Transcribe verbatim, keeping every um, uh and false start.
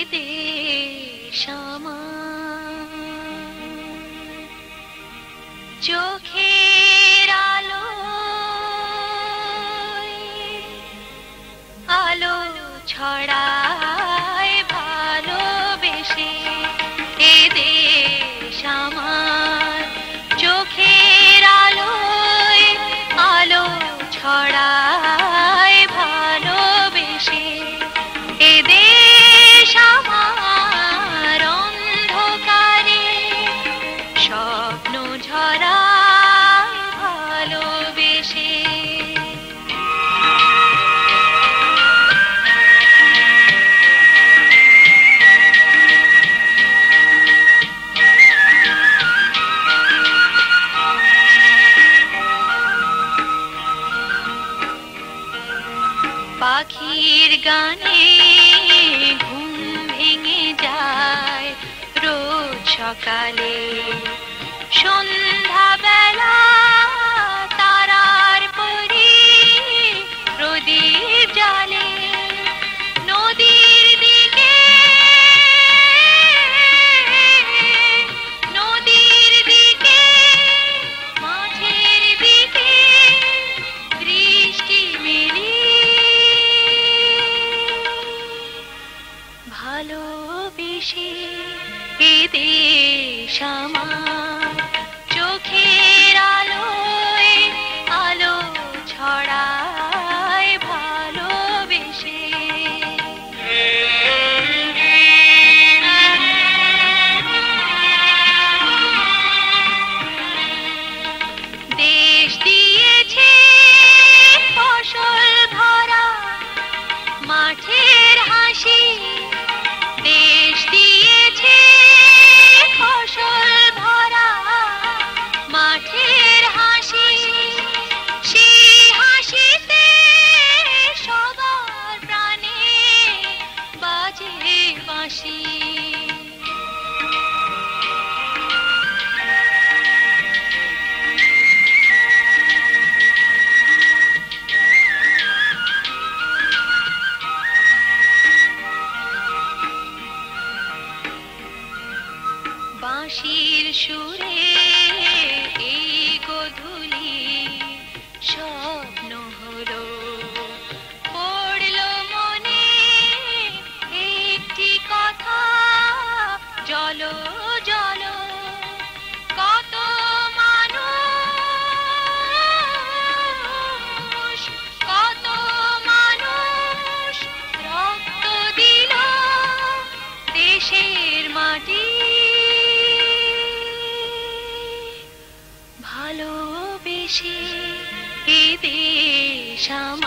দেশ আমার চোখের আলো আলো ছড়ায় ভালোবেসে এ দেশ আমার চোখের আলো আলো ছড়ায় ভালোবেসে এ দেশ আমার অন্ধকারে স্বপ্ন ঝরায় ভালোবেসে পাখির গানে ঘুম ভেঙে যায় রোজ সকালে সন্ধ্যাবেলা তারার পরি প্রদীপ জ্বালে নদীর দিকে নদীর দিকে মাঠের দিকে দৃষ্টি মেলি ভালোবেসে এ দেশ আমার চোখের আলোয় আলো ছড়ায় ভালোবেসে দেশ দিয়েছে ফসল ভরা মাঠের হাসি দেশ দিয়েছে ফসল ভরা মাঠের হাসি সেই হাসিতে সবার প্রাণে বাজে বাঁশি বাঁশির সুরে এই গোধূলি স্বপ্ন হলো পড়লো মনে একটি কথা জলো জলো কত মানুষ কত মানুষ রক্ত দিল দেশের মাটি ভালোবেসে এ দেশ আমার